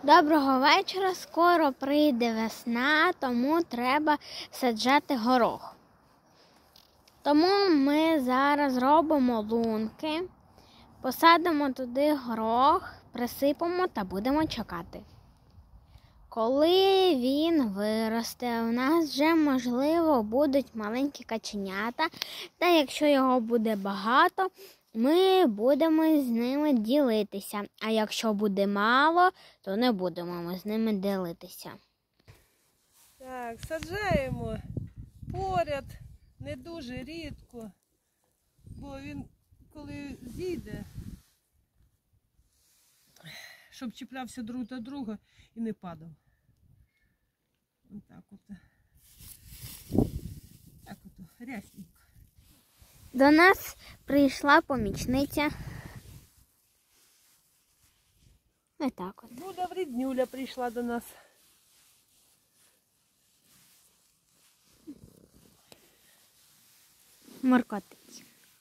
Доброго вечора. Скоро прийде весна, тому треба саджати горох. Тому ми зараз робимо лунки, посадимо туди горох, присипемо та будемо чекати. Коли він виросте, у нас вже, можливо, будуть маленькі каченята, та якщо його буде багато, ми будемо з ними ділитися. А якщо буде мало, то не будемо ми з ними ділитися. Так, саджаємо поряд, не дуже рідко, бо він, коли зійде, щоб чіплявся друг до друга і не падав. Отак от. Так от, рясненько. До нас прийшла помічниця. Ось так от. Буда Вріднюля прийшла до нас. Моркотить.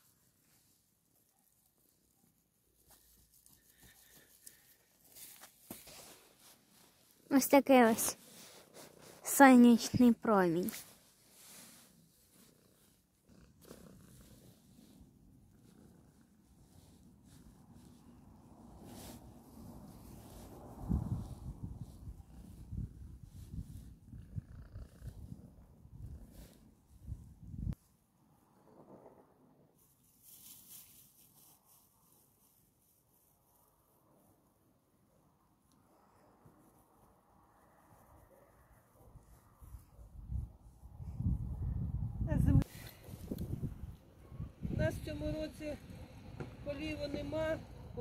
Ось такий ось сонячний промінь. У нас в цьому році поліву нема,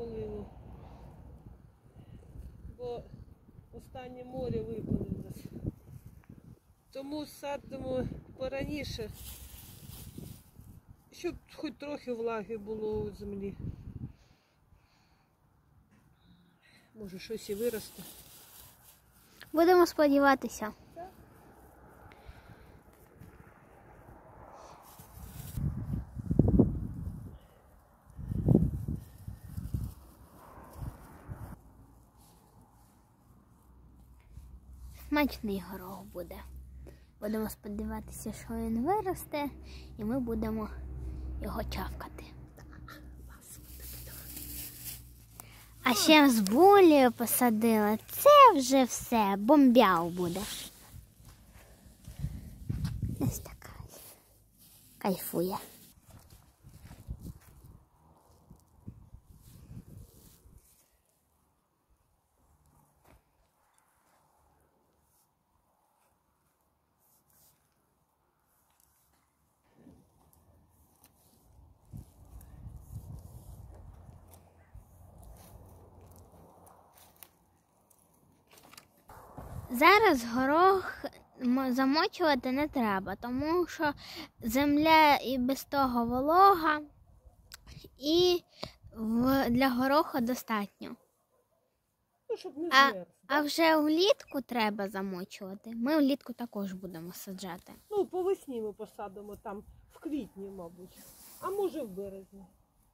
бо останнє море випалилось. Тому садимо пораніше, щоб хоч трохи влаги було у землі. Може, щось і виросте. Будемо сподіватися. Смачний горох буде. Будемо сподіватися, що він виросте, і ми будемо його чавкати. А ще з булею посадила. Це вже все, бомбяу буде. Ось така. Кайфує. Зараз горох замочувати не треба, тому що земля і без того волога, і для гороха достатньо. Ну, щоб не змерз. А вже влітку треба замочувати. Ми влітку також будемо саджати. Ну, по весні ми посадимо там в квітні, мабуть, а може в березні.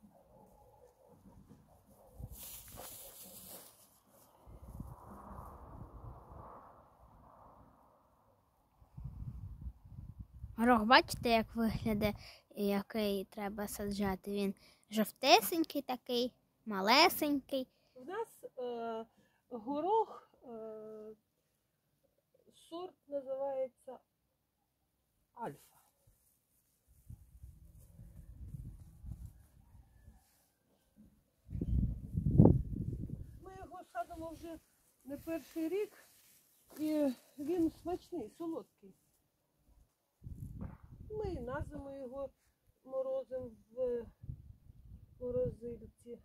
Горох, бачите, як виглядає, який треба саджати. Він жовтесенький такий, малесенький. У нас горох, сорт називається Альфа. Ми його садимо вже не перший рік, і він смачний, солодкий. Ми на зиму його морозимо в морозильці.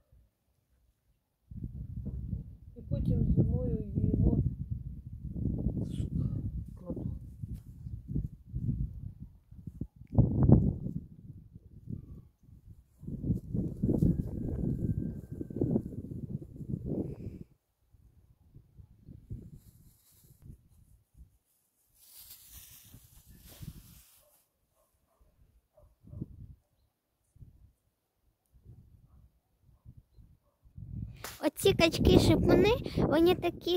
І потім зимою їмо в суп кладу. Оці качки-шипуни, вони такі